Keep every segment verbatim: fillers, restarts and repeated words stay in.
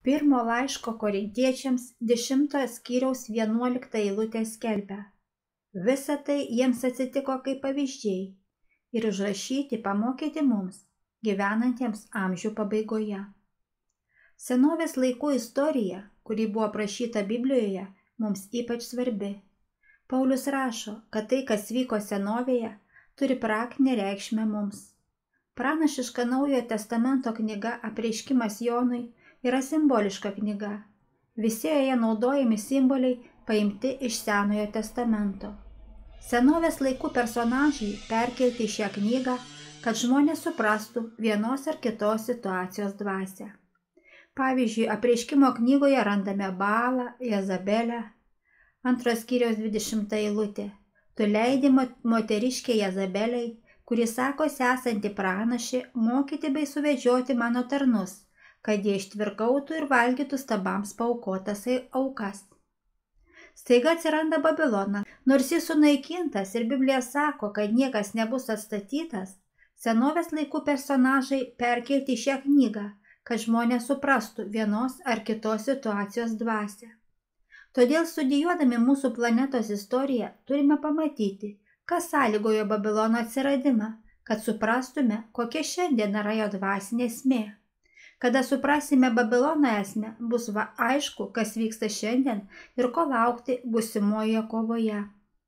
Pirmo laiško korintiečiams dešimtojo skyriaus vienuolikta eilutė skelbia: Visa tai jiems atsitiko kaip pavyzdžiai ir užrašyti pamokyti mums, gyvenantiems amžių pabaigoje. Senovės laikų istorija, kuri buvo aprašyta Biblijoje, mums ypač svarbi. Paulius rašo, kad tai, kas vyko senovėje, turi praktinę reikšmę mums. Pranašiška Naujojo testamento knyga Apreiškimas Jonui yra simboliška knyga. Visi joje naudojami simboliai paimti iš Senojo testamento. Senovės laikų personažai perkelti į šią knygą, kad žmonės suprastų vienos ar kitos situacijos dvasią. Pavyzdžiui, Apreiškimo knygoje randame Baalą, Jezabelę. Antros skyriaus dvidešimta eilutė. Tu leidi moteriškei Jezabeliai, kuri sakosi esanti pranašė, mokyti bei suvedžioti mano tarnus, kad jie ištvirkautų ir valgytų stabams paaukotas aukas. Staiga atsiranda Babilonas. Nors jis sunaikintas ir Biblija sako, kad niekas nebus atstatytas, senovės laikų personažai perkelti į šią knygą, kad žmonės suprastų vienos ar kitos situacijos dvasią. Todėl studijuodami mūsų planetos istoriją turime pamatyti, kas sąlygojo Babilono atsiradimą, kad suprastume, kokia šiandien yra jo dvasinė esmė. Kada suprasime Babilono esmę, bus va aišku, kas vyksta šiandien ir ko laukti būsimoje kovoje.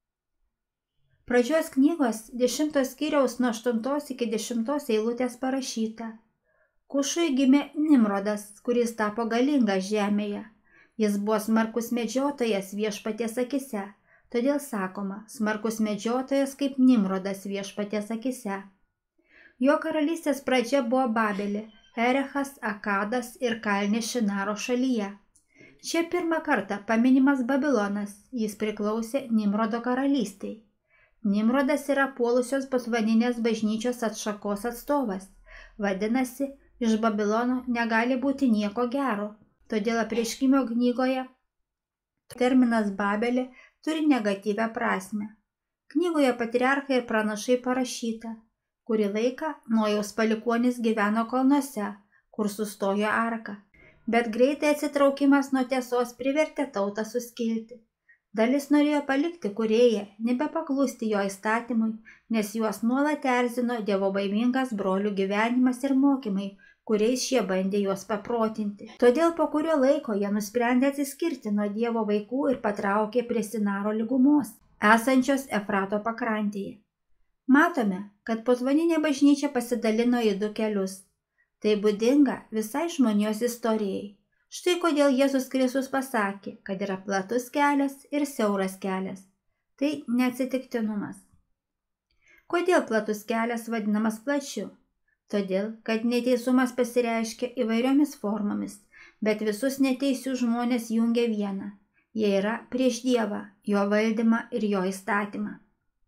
Pradžios knygos dešimtos skyriaus nuo aštuntos iki dešimtos eilutės parašyta: Kušui gimė Nimrodas, kuris tapo galingas žemėje. Jis buvo smarkus medžiotojas viešpaties akise, todėl sakoma, smarkus medžiotojas kaip Nimrodas viešpaties akise. Jo karalystės pradžia buvo Babelė, Erechas, Akadas ir Kalnė Šinaro šalyje. Čia pirmą kartą paminimas Babilonas, jis priklausė Nimrodo karalystei. Nimrodas yra puolusios pasvaninės bažnyčios atšakos atstovas. Vadinasi, iš Babilono negali būti nieko gero, todėl Apreiškimo knygoje terminas Babelė turi negatyvią prasmę. Knygoje patriarchai ir pranašai parašyta: Kurį laiką Nojaus palikuonys gyveno kalnuose, kur sustojo arka, bet greitai atsitraukimas nuo tiesos privertė tautą suskilti. Dalis norėjo palikti kūrėją, nebepaklusti jo įstatymui, nes juos nuolat erzino dievobaimingas brolių gyvenimas ir mokymai, kuriais šie bandė juos paprotinti. Todėl po kurio laiko jie nusprendė atsiskirti nuo Dievo vaikų ir patraukė prie Sinaro lygumos, esančios Efrato pakrantėje. Matome, kad potvaninė bažnyčia pasidalino į du kelius. Tai būdinga visai žmonijos istorijai. Štai kodėl Jėzus Kristus pasakė, kad yra platus kelias ir siauras kelias. Tai neatsitiktinumas. Kodėl platus kelias vadinamas plačiu? Todėl, kad neteisumas pasireiškia įvairiomis formomis, bet visus neteisius žmonės jungia vieną. Jie yra prieš Dievą, jo valdymą ir jo įstatymą.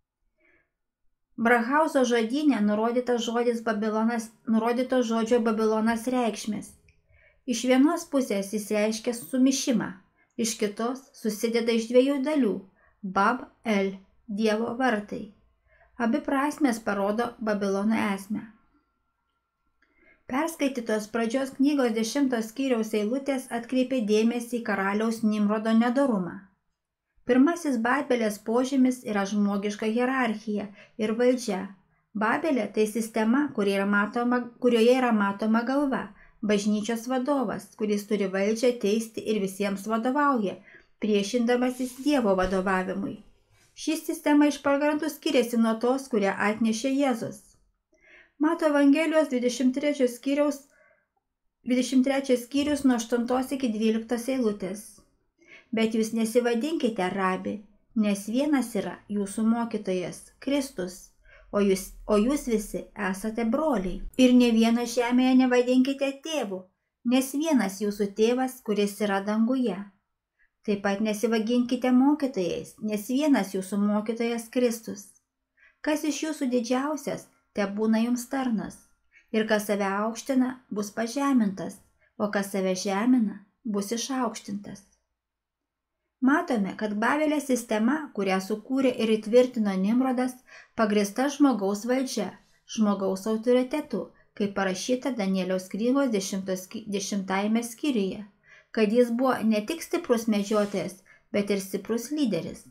Brahauzo žodyne nurodytas žodis Babilonas, nurodyto žodžio Babilonas reikšmės. Iš vienos pusės jis reiškia sumišimą, iš kitos susideda iš dviejų dalių – Bab-El, Dievo vartai. Abi prasmės parodo Babilono esmę. Perskaitytos pradžios knygos dešimtos skyriaus eilutės atkreipė dėmesį į karaliaus Nimrodo nedorumą. Pirmasis Babelės požymis yra žmogiška hierarchija ir valdžia. Babelė tai sistema, kurioje yra matoma, kurioje yra matoma galva, bažnyčios vadovas, kuris turi valdžią teisti ir visiems vadovauja, priešindamasis Dievo vadovavimui. Ši sistema iš pagrindų skiriasi nuo tos, kurią atnešė Jėzus. Mato Evangelijos dvidešimt trečias skyriaus, dvidešimt trečias skyrius nuo aštuntos iki dvyliktos eilutės. Bet jūs nesivadinkite rabi, nes vienas yra jūsų mokytojas, Kristus, o jūs, o jūs visi esate broliai. Ir ne vieno žemėje nevadinkite tėvu, nes vienas jūsų tėvas, kuris yra danguje. Taip pat nesivadinkite mokytojais, nes vienas jūsų mokytojas Kristus. Kas iš jūsų didžiausias, te būna jums tarnas, ir kas save aukština, bus pažemintas, o kas save žemina, bus išaukštintas. Matome, kad Babelės sistema, kurią sukūrė ir įtvirtino Nimrodas, pagrįsta žmogaus valdžia, žmogaus autoritetu, kaip parašyta Danieliaus knygos dešimtajame skyriuje. kad jis buvo ne tik stiprus medžiotojas, bet ir stiprus lyderis.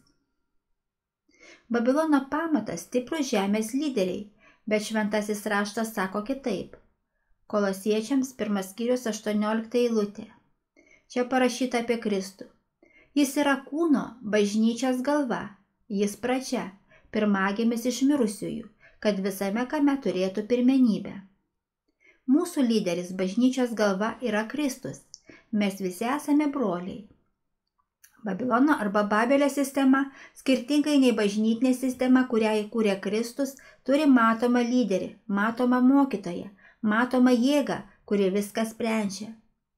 Babilono pamatas stiprus žemės lyderiai, bet šventasis raštas sako kitaip. Kolosiečiams pirmas skyrius aštuoniolikta eilutė. Čia parašyta apie Kristų. Jis yra kūno, bažnyčios galva, jis pradžia, pirmagimis iš mirusiųjų, kad visame kame turėtų pirmenybę. Mūsų lyderis bažnyčios galva yra Kristus, mes visi esame broliai. Babilono arba Babelio sistema, skirtingai nei bažnytinė sistema, kurią įkūrė Kristus, turi matomą lyderį, matomą mokytoją, matomą jėgą, kuri viską sprendžia.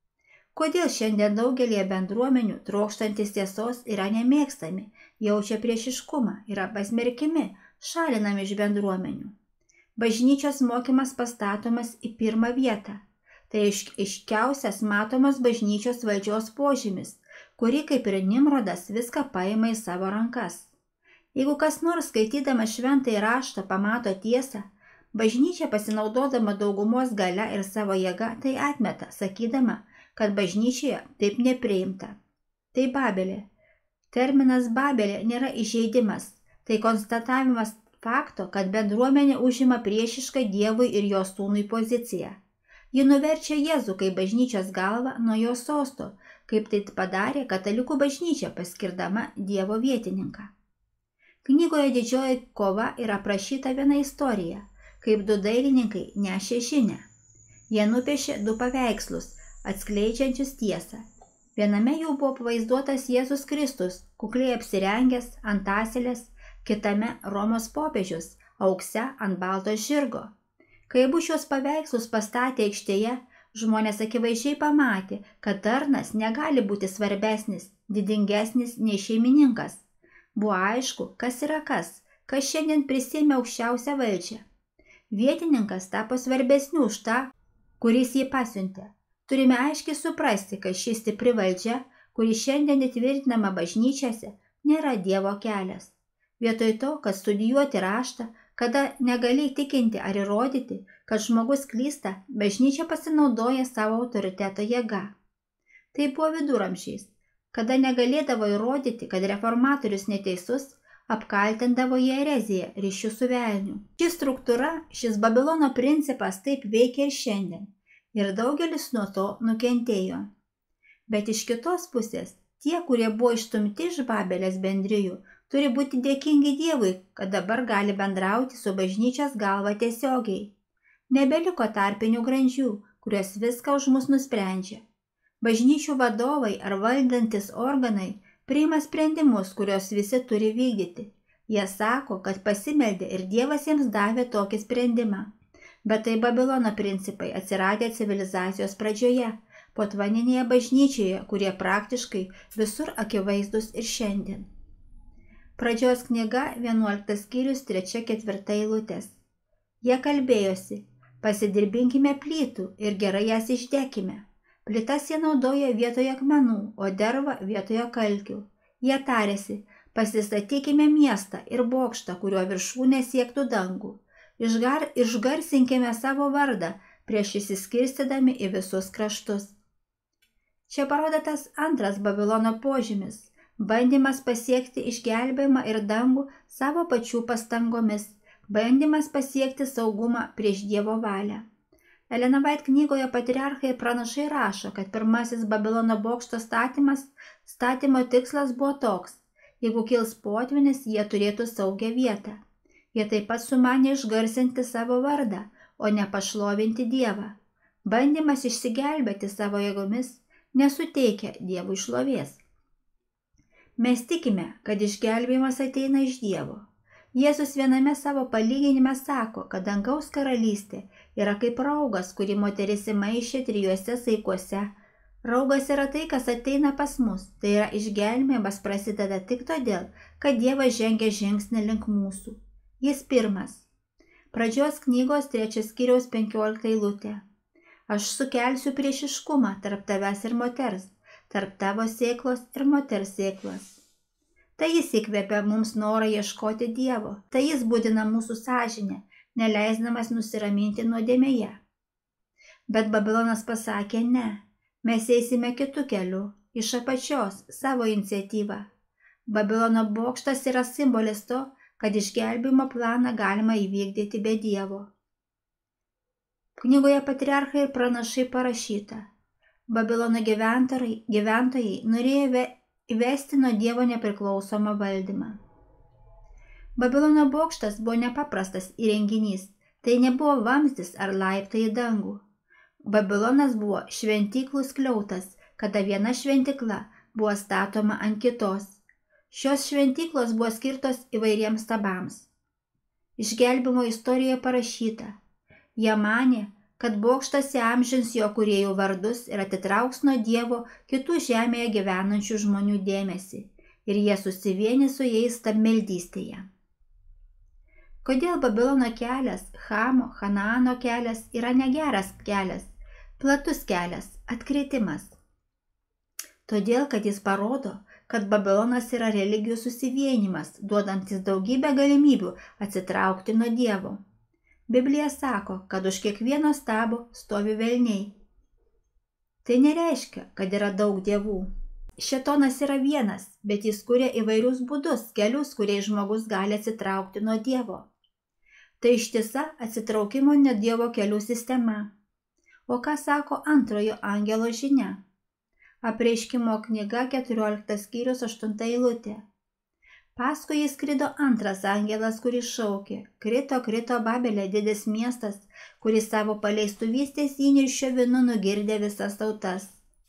Kodėl šiandien daugelie bendruomenių trokštantis tiesos yra nemėgstami, jaučia priešiškumą, yra pasmerkimi, šalinami iš bendruomenių? Bažnyčios mokymas pastatomas į pirmą vietą. Tai aiškiausias matomas bažnyčios valdžios požymis, kuri kaip ir Nimrodas viską paima į savo rankas. Jeigu kas nors skaitydamas šventąjį raštą pamato tiesą, bažnyčia pasinaudodama daugumos galia ir savo jėga tai atmeta, sakydama, kad bažnyčioje taip nepriimta. Tai Babelė. Terminas Babelė nėra įžeidimas, tai konstatavimas fakto, kad bendruomenė užima priešišką Dievui ir jo sūnui poziciją. Ji nuverčia Jėzų kaip bažnyčios galvą nuo jo sosto, kaip tai padarė katalikų bažnyčia paskirdama Dievo vietininką. Knygoje Didžioji kova yra aprašyta viena istorija, kaip du dailininkai nešė žinią. Jie nupiešė du paveikslus, atskleidžiančius tiesą. Viename jų buvo pavaizduotas Jėzus Kristus, kukliai apsirengęs ant asilės, kitame Romos popiežius, aukse ant balto žirgo. Kai abu šios paveikslus pastatė aikštėje, žmonės akivaizdžiai pamatė, kad tarnas negali būti svarbesnis, didingesnis nei šeimininkas. Buvo aišku, kas yra kas, kas šiandien prisėmė aukščiausią valdžią. Vietininkas tapo svarbesniu už tą, kuris jį pasiuntė. Turime aiškiai suprasti, kad ši stipri valdžia, kuri šiandien įtvirtinama bažnyčiose, nėra Dievo kelias. Vietoj to, kad studijuoti raštą, kada negali įtikinti ar įrodyti, kad žmogus klysta, bažnyčia pasinaudoja savo autoriteto jėga. Tai buvo viduramžiais, kada negalėdavo įrodyti, kad reformatorius neteisus, apkaltindavo jį ereziją ryšių su velniu. Ši struktūra, šis Babilono principas taip veikia ir šiandien, ir daugelis nuo to nukentėjo. Bet iš kitos pusės, tie, kurie buvo išstumti iš Babelės bendrijų, turi būti dėkingi Dievui, kad dabar gali bendrauti su bažnyčios galva tiesiogiai. Nebeliko tarpinių grandžių, kurios viską už mus nusprendžia. Bažnyčių vadovai ar valdantis organai priima sprendimus, kurios visi turi vykdyti. Jie sako, kad pasimeldė ir Dievas jiems davė tokį sprendimą. Bet tai Babilono principai atsiradę civilizacijos pradžioje, potvaninėje bažnyčioje, kurie praktiškai visur akivaizdus ir šiandien. Pradžios knyga vienuoliktas skyrius trečia ketvirta eilutės. Jie kalbėjosi, pasidirbinkime plytų ir gerai jas išdekime. Plytas jie naudoja vietoje akmenų, o dervą vietoje kalkių. Jie tarėsi, pasistatykime miestą ir bokštą, kurio viršūnė siektų dangų. Išgar, išgarsinkime savo vardą prieš įsiskirstydami į visus kraštus. Čia parodytas antras Babilono požymis. Bandymas pasiekti išgelbėjimą ir dangų savo pačių pastangomis, bandymas pasiekti saugumą prieš Dievo valią. Elena White knygoje Patriarchai pranašai rašo, kad pirmasis Babilono bokšto statymas, statymo tikslas buvo toks, jeigu kils potvynis, jie turėtų saugią vietą. Jie taip pat sumanė išgarsinti savo vardą, o ne pašlovinti Dievą. Bandymas išsigelbėti savo jėgomis nesuteikia Dievui šlovės. Mes tikime, kad išgelbėjimas ateina iš Dievo. Jėzus viename savo palyginime sako, kad dangaus karalystė yra kaip raugas, kurį moteris įmaišė trijuose saikuose. Raugas yra tai, kas ateina pas mus, tai yra išgelbėjimas prasideda tik todėl, kad Dievas žengia žingsnį link mūsų. Jis pirmas. Pradžios knygos trečias skyriaus penkiolikta eilutė. Aš sukelsiu priešiškumą tarp tavęs ir moters, tarp tavo sėklos ir moters sėklos. Tai jis įkvėpia mums norą ieškoti Dievo, tai jis būdina mūsų sąžinę, neleisdamas nusiraminti nuodėmėje. Bet Babilonas pasakė ne, Mes eisime kitu keliu, iš apačios, savo iniciatyvą. Babilono bokštas yra simbolis to, kad išgelbėjimo planą galima įvykdyti be Dievo. Knygoje Patriarchai ir pranašai parašyta: Babilono gyventojai, gyventojai norėjo įvesti nuo Dievo nepriklausomą valdymą. Babilono bokštas buvo nepaprastas įrenginys, tai nebuvo vamzdis ar laiptai į dangų. Babilonas buvo šventyklų skliautas, kada viena šventykla buvo statoma ant kitos. Šios šventyklos buvo skirtos įvairiems stabams. Išgelbimo istorijoje parašyta: jie manė, kad bokštas įamžins jo kūrėjų vardus ir atitrauks nuo Dievo kitų žemėje gyvenančių žmonių dėmesį, ir jie susivienys su jais stabmeldystėje. Kodėl Babilono kelias, Chamo, Hanaano kelias yra negeras kelias, platus kelias, atkritimas? Todėl, kad jis parodo, kad Babilonas yra religijų susivienimas, duodantis daugybę galimybių atsitraukti nuo Dievo. Biblija sako, kad už kiekvieno stabo stovi velniai. Tai nereiškia, kad yra daug dievų. Šėtonas yra vienas, bet jis kuria įvairius būdus, kelius, kuriais žmogus gali atsitraukti nuo Dievo. Tai ištisa atsitraukimo nuo Dievo kelių sistema. O ką sako antrojo angelo žinia? Apreiškimo knyga keturioliktas skyrius aštunta eilutė. Paskui jis skrido antras angelas, kuris šaukė: krito, krito Babelė, didis miestas, kuris savo paleistuvystės įniršio vynu nugirdė visas tautas.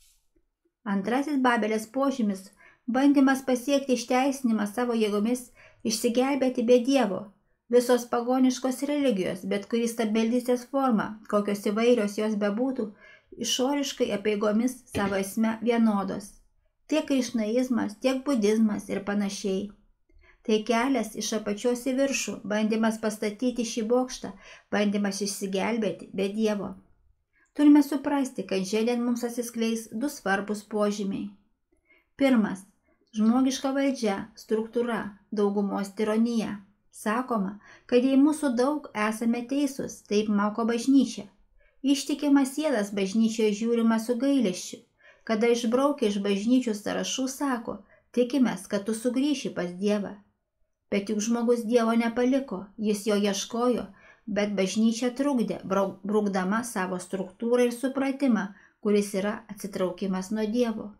Antrasis Babelės požymis – bandymas pasiekti išteisinimą savo jėgomis, išsigelbėti be Dievo. Visos pagoniškos religijos, bet kuri stabmeldystės forma, kokios įvairios jos bebūtų, išoriškai apeigomis savo esme vienodos. Tiek krišnaizmas, tiek budizmas ir panašiai. Tai kelias iš apačios į viršų, bandymas pastatyti šį bokštą, bandymas išsigelbėti be Dievo. Turime suprasti, kad šiandien mums atsiskleis du svarbus požymiai. Pirmas – žmogiška valdžia, struktūra, daugumos tironija. Sakoma, kad jei mūsų daug, esame teisūs, taip moko bažnyčia. Ištikimas sielas bažnyčioje žiūrima su gailesčiu. Kada išbraukia iš bažnyčių sąrašų, sako: tikimės, kad tu sugrįši pas Dievą. Bet juk žmogus Dievo nepaliko, jis jo ieškojo, bet bažnyčia trukdė, brukdama savo struktūrą ir supratimą, kuris yra atsitraukimas nuo Dievo.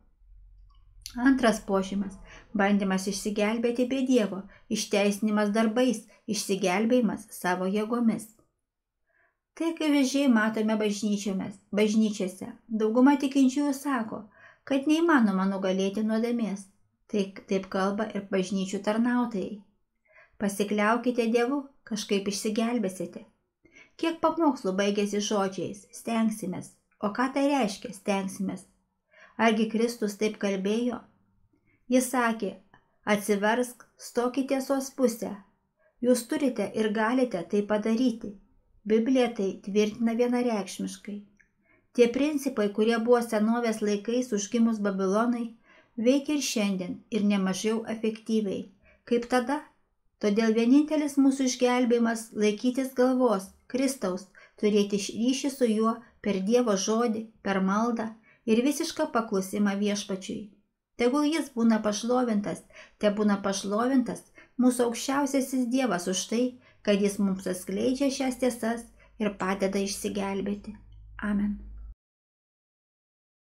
Antras požymas – bandymas išsigelbėti be Dievo, išteisinimas darbais, išsigelbėjimas savo jėgomis. Tai akivaizdžiai matome bažnyčiose. Dauguma tikinčiųjų sako, kad neįmanoma nugalėti nuodėmės. Taip, taip kalba ir bažnyčių tarnautojai. Pasikliaukite Dievu, kažkaip išsigelbėsite. Kiek pamokslų baigėsi žodžiais – stengsimės. O ką tai reiškia – stengsimės? Argi Kristus taip kalbėjo? Jis sakė: atsiversk, stok į tiesos pusę. Jūs turite ir galite tai padaryti. Biblija tai tvirtina vienareikšmiškai. Tie principai, kurie buvo senovės laikais užgimus Babilonai, veikia ir šiandien ir nemažiau efektyviai. Kaip tada? Todėl vienintelis mūsų išgelbėjimas – laikytis galvos, Kristaus, turėti ryšį su juo per Dievo žodį, per maldą ir visišką paklusimą viešpačiui. Tegul jis būna pašlovintas, te būna pašlovintas mūsų aukščiausiasis Dievas už tai, kad jis mums atskleidžia šias tiesas ir padeda išsigelbėti. Amen.